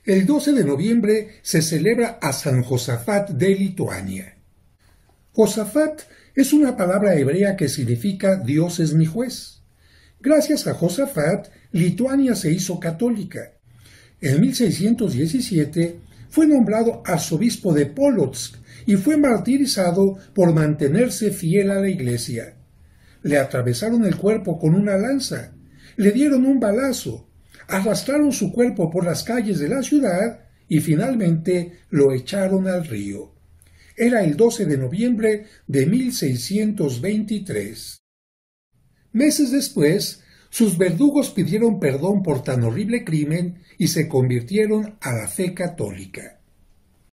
El 12 de noviembre se celebra a San Josafat de Lituania. Josafat es una palabra hebrea que significa Dios es mi juez. Gracias a Josafat, Lituania se hizo católica. En 1617 fue nombrado arzobispo de Polotsk y fue martirizado por mantenerse fiel a la iglesia. Le atravesaron el cuerpo con una lanza, le dieron un balazo, arrastraron su cuerpo por las calles de la ciudad y finalmente lo echaron al río. Era el 12 de noviembre de 1623. Meses después, sus verdugos pidieron perdón por tan horrible crimen y se convirtieron a la fe católica.